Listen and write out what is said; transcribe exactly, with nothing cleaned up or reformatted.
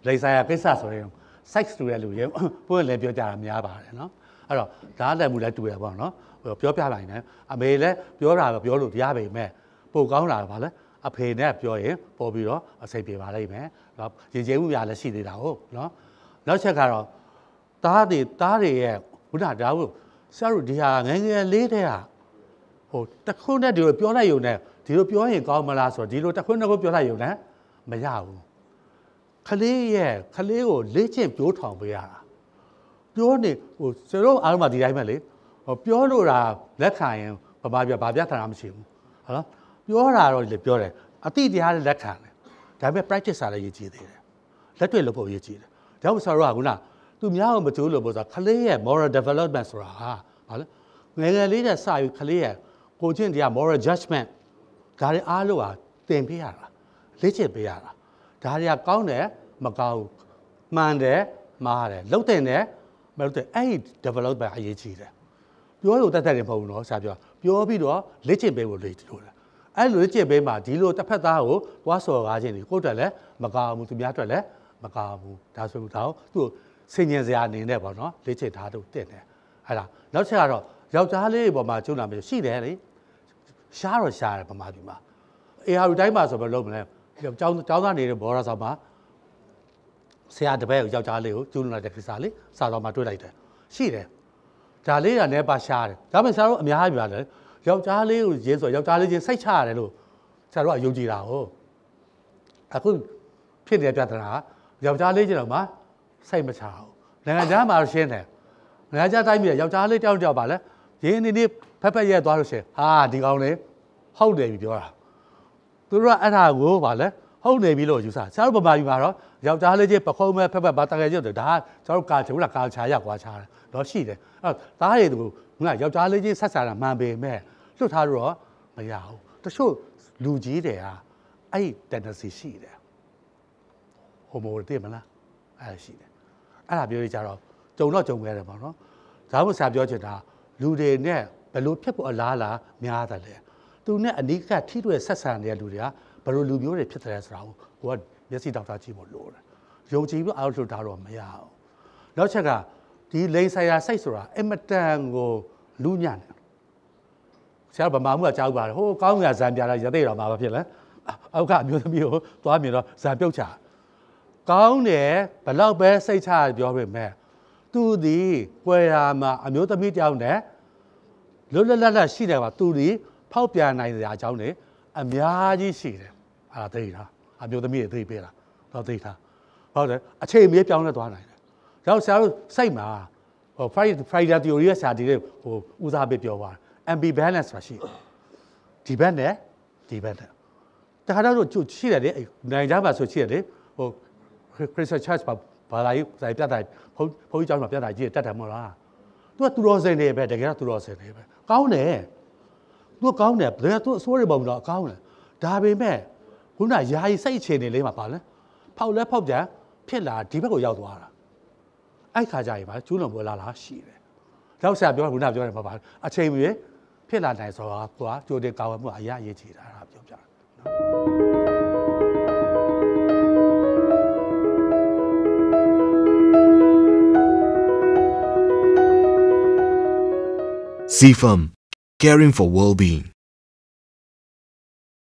လိဆိုင်ရာကိစ္စဆိုရင် sex တူတဲ့လူတွေပွင့်လည်းပြောကြတာများပါတယ်နော်အဲ့တော့ဒါလည်းမှုလည်းတူရပါတော့နော်ပြောပြလိုက်နေအမေလည်းပြောတာပြောလို့ရပါမယ်ပိုကောင်းတာပါလေအဖေနဲ့ပြောရင်ပေါ်ပြီးတော့အစိပ်ပြေပါလိမ့်မယ်နော်ရင်ကျေးမှုများလည်းရှိသေးတာဟုတ်နော်နောက်ချက်ကတော့တားတွေတားတွေရဲ့ခုနကဒါဟုတ်ဆရာတို့ဒီဟာငယ်ငယ်လေးတဲ့ဟာဟိုတခွန်းနဲ့ဒီလိုပြောလိုက်ရုံနဲ့ဒီလိုပြောရင်ကောင်းမလားဆိုတော့ဒီလိုတခွန်းနဲ့ကိုပြောလိုက်ရုံနဲ့မရဘူးခလေးရဲ့ခလေးကိုလေ့ကျင့်ပြောထောင်ပေးရတာပြောနေဟိုဆရာတို့အားလုံးမှဒီတိုင်းပဲလေဟိုပြောလို့တာလက်ခံရင်ဘာဘာပြဘာပြထာတာမရှိဘူးဟုတ်လားပြောတာတော့လေပြောတယ်အတိတရားလည်းလက်ခံတယ်ဒါပေမဲ့ practice စားလည်းရည်ကြည်သေးတယ်လက်တွေ့လုပ်ဖို့ရည်ကြည်တယ်ဒါမှမဟုတ်ဆရာတို့ကခုနသူများကိုမကြိုးလို့ပြောဆိုတာခလေးရဲ့ moral development ဆိုတာဟာဘာလဲငယ်ငယ်လေးနဲ့စပြီးခလေးရဲ့ကိုချင်းတရား moral judgment ဒါတွေအားလုံးဟာသင်ပေးရတာလေ့ကျင့်ပေးရတာဒါတွေကကောင်းတယ်မကောင်းဘူးမှန်တယ်မှားတယ်လှုပ်တဲ့နဲ့မလှုပ်တဲ့အဲ့ဒီ development အရေးကြီးတယ်ပြောလို့တတ်တတ်တယ်မဟုတ်ဘူးနော်ဆရာပြောပြောပြီးတော့လေ့ကျင့်ပေးဖို့လေ့ကျင့်လို့အဲ့လိုလေ့ကျင့်ပေးမှဒီလိုတစ်ဖက်သားကိုတွားစော်ကားခြင်းတွေကိုယ့်အတွက်လည်းမကောင်းဘူးသူများအတွက်လည်းမကောင်းဘူးဒါဆိုလို့ဒါကိုသူ့ဆင်ញင်စရာအနေနဲ့ပေါ့နော်လေ့ကျင့်ထားတော့တင့်တယ်ဟဲ့လားနောက်ချက်ကတော့ယောက်ျားလေးပေါ်မှာကျုံလာမျိုးရှိတယ်လေရှားတော့ရှားတယ်ပမာပြီမှာအေဟာလူတိုင်းမှာဆိုဘယ်လုပ်မလဲကျောင်းကျောင်းသားနေတဲ့ဘောရဆောင်မှာဆရာတပည့်ကိုယောက်ျားလေးကိုကျူးလွန်လိုက်တဲ့ကိစ္စလေးစာတော်မှာတွေ့လိုက်တယ်ရှိတယ်ဒါလေးကလည်းပါရှားတယ်ဒါပေမဲ့ဆရာတို့အများကြီးပါလေယောက်ျားလေးကိုရင်းဆိုယောက်ျားလေးချင်းစိတ်ချရတယ်လို့ဆရာတို့ကယုံကြည်တာဟုတ်အခုဖြစ်တဲ့ပြဿနာယောက်ျားလေးချင်းတော့မှစိတ်မချဘူးနိုင်ငံခြားမှာရှင်းတယ်နိုင်ငံခြားတိုင်းပြည်ယောက်ျားလေးတောက်တောက်ပါလေရင်းနေနေဖက်ဖက်ရဲသွားလို့ရှင်းဟာဒီကောင်လေးဟုတ်တယ်ပြီပြောတာသူတို့ကအဲ့ဒါကိုပါလေဟုတ်နေပြီလို့ယူဆဆရာတို့ဗမာပြည်မှာတော့ယောက်ျားလေးချင်းပခုံးမဲ့ဖက်ဖက်ဘာတကယ်ကျတော့ဒါကကျွန်တော်ကာချူလာကာချာရောက်သွားချာတယ်တော့ရှိတယ်အဲ့သားတွေသူကယောက်ျားလေးချင်းဆက်ဆံတာမှန်ပေမဲ့လွတ်ထားတော့မရဘူးတချို့လူကြီးတွေကအဲ့ tendency ရှိတယ်ဟိုမိုသိမလားအဲ့ရှိတယ်အဲ့ဒါပြောရကြတော့ကြုံတော့ကြုံခဲ့တယ်ပေါ့နော်ဒါမှမဟုတ်ဆရာပြောချင်တာလူတွေနဲ့ဘယ်လိုဖြစ်ဖို့အလားလားများတယ်လဲသူနဲ့အနိကထိတွေ့ဆက်ဆံနေတဲ့လူတွေကဘယ်လိုလူမျိုးတွေဖြစ်တယ်ဆိုတာကိုကိုကမျက်စိဒေါက်တာကြည့်ဖို့လိုတယ်ယုံကြည်ပြီးအောက်ထုတ်တာတော့မရဘူးနောက်ချက်ကဒီလိန်ဆိုင်ရာစိတ်ဆိုတာအမတန်ကိုလူညံ့တယ်ဆရာဗမာမှုကကြားဥပါတယ်ဟိုကောင်းကဇံပြတာရတဲ့တော်မှာဘာဖြစ်လဲအောက်ကအမျိုးသမီးကိုသွားမြင်တော့ဇံပြုတ်ချကောင်းတယ်ဘလောက်ပဲစိတ်ချပြောပေမဲ့သူဒီကွယ်ရာမှာအမျိုးသမီးတယောက်နဲ့လွတ်လပ်လပ်လပ်ရှိတယ်ပါသူဒီဖောက်ပြန်နိုင်တဲ့အကြောင်းတွေအများကြီးရှိတယ်အဲ့ဒါသိတာအမျိုးသမီးတွေသိပေးတာတော့သိတာဟုတ်တယ်အချိန်မြေပြောင်းလဲသွားနိုင်တယ်ဒါတော့ဆရာတို့စိတ်မှာဟို Friday Friday theory ရဲ့ဆရာဒီလေးဟိုဦးစားပေးပြောသွားတယ် ambivalence ဆိုတာရှိဒီဘက်နဲ့ဒီဘက်နဲ့တခါတော့ကျရှိတယ်လေနိုင်ကြပါဆိုရှိတယ်လေဟို Christian Church ဘာဘာလာရေးစာပြတ်တာဘုန်းဘုန်းကြီးကျောင်းမှာပြတ်တာကြီးတတ်တယ်မဟုတ်လားသူကသူတော်စင်နေပဲတကယ်တော့သူတော်စင်နေပဲကောင်းတယ်သူကောင်းတယ်ဘယ်သူအစိုးရပုံတော့ကောင်းတယ်ဒါပေမဲ့ခုနယာယီစိတ်အခြေအနေလေးမှာပါလဲဖောက်လဲဖောက်ပြန်ဖြစ်လာဒီဘက်ကိုရောက်သွားတာအဲ့ခါကြရင်ပါကျူးလွန်ပွဲလာလာရှိတယ်ရောက်ဆရာပြောခုနပြောတယ်မှာပါအချိန်ကြီးဖြစ်လာနိုင်ဆိုတာကကြိုတင်ကာဝယ်မှုအရာအရေးကြီးတာပြောပြတယ်နော် C F A M, caring for well-being.